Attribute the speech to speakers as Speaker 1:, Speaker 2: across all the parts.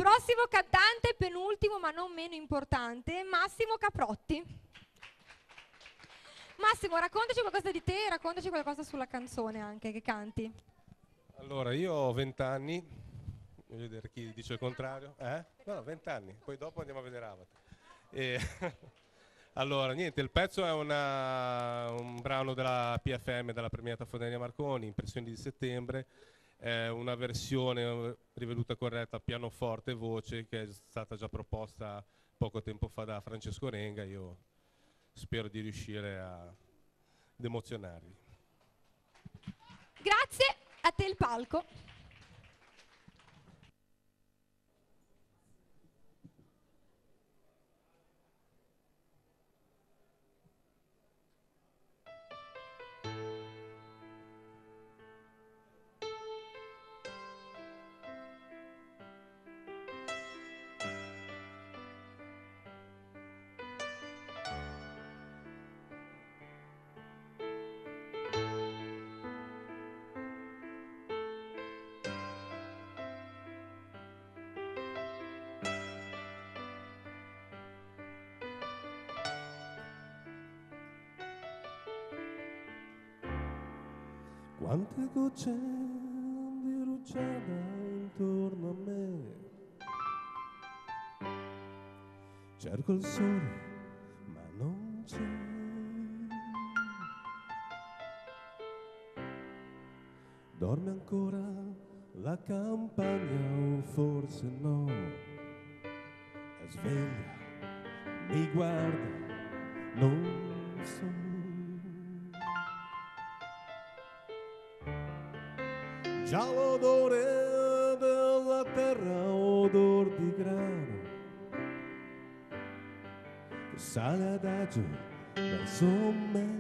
Speaker 1: Prossimo cantante, penultimo ma non meno importante, Massimo Caprotti. Massimo, raccontaci qualcosa di te e raccontaci qualcosa sulla canzone anche che canti.
Speaker 2: Allora, io ho 20 anni, voglio vedere chi dice il contrario. No, 20 anni, poi dopo andiamo a vedere Avatar. E allora, niente, il pezzo è un brano della PFM, della premiata Fontana Marconi, Impressioni di settembre, è una versione riveduta corretta pianoforte e voce che è stata già proposta poco tempo fa da Francesco Renga, io spero di riuscire ad emozionarvi.
Speaker 1: Grazie, a te il palco.
Speaker 3: Quante gocce di rugiada intorno a me, cerco il sole ma non c'è, dorme ancora la campagna o forse no, è sveglia, mi guarda, non so. Già l'odore della terra, odor di grano, che sale adagio verso me.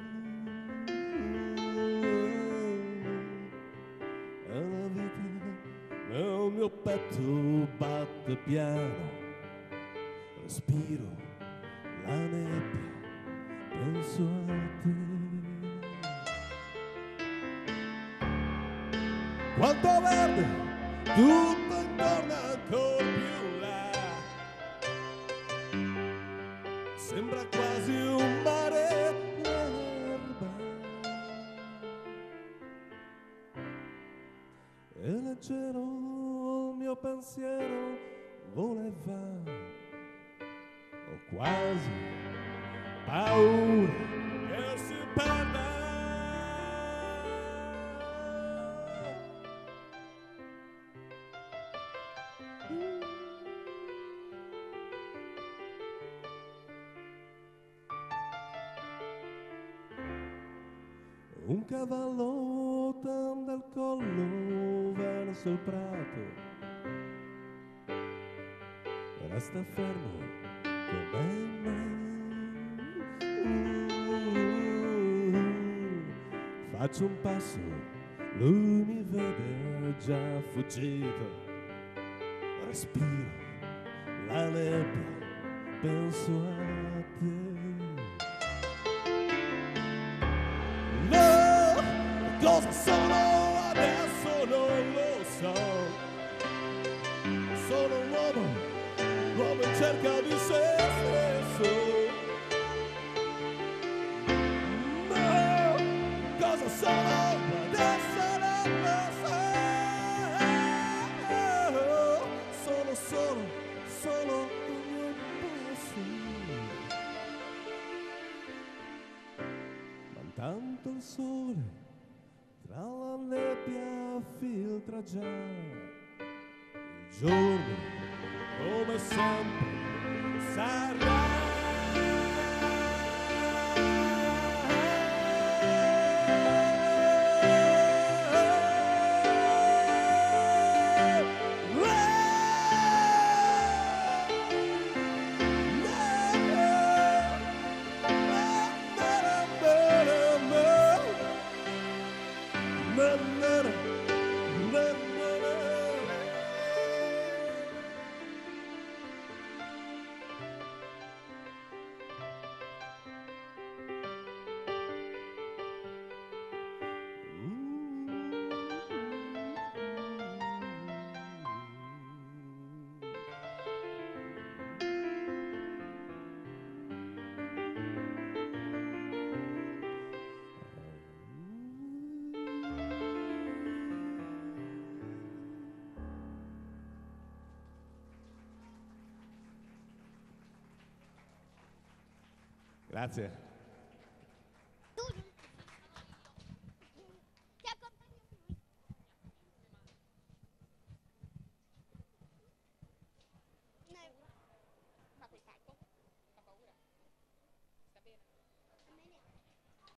Speaker 3: E la vita nel mio petto batte piano, respiro la nebbia, penso a te. Quanto verde, tutto intorno ancora più là, sembra quasi un mare l'erba, e leggero il mio pensiero voleva, ho quasi paura che si perda. Un cavallo tende il collo verso il prato, resta fermo come me. Faccio un passo, lui mi vede già fuggito, respiro la nebbia, penso a te. Cosa sono adesso non lo so, sono un uomo in cerca di se stesso. Ma cosa sono adesso non lo so, sono solo un mio passo. Ma intanto il sole tra la nebbia filtra già, il giorno come sempre sarà. Grazie.